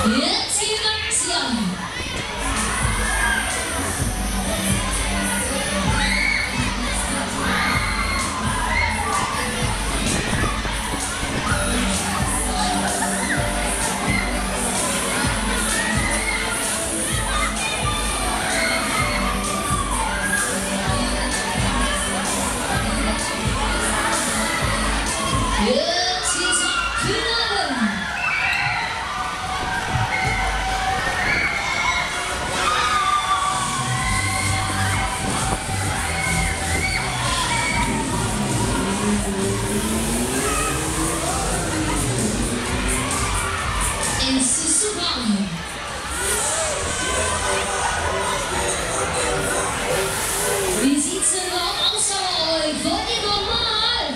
Jetzt geht Aktion. Jetzt geht's am Finale. Es ist so warm. Wie sieht's denn überhaupt aus bei euch? Wollt ihr normal?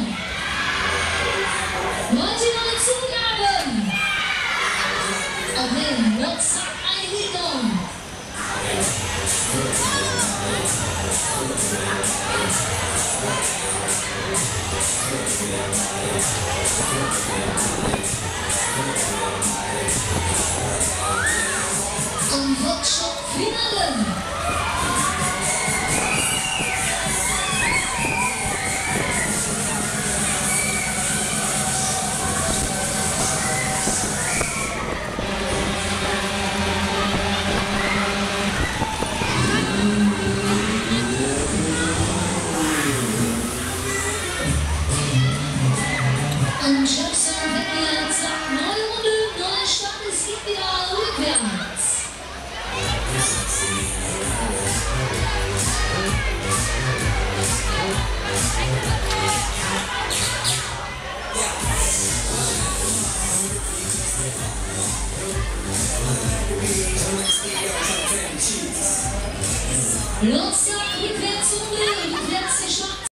Wollt ihr noch eine Zugabe? Okay, what's up, Einhielung? Und Workshop-Finale. Und Jackson Beckett sagt, neue Runde, neuer Start, es geht wieder rückwärts. Los, ja, rückwärts und rückwärts die Start.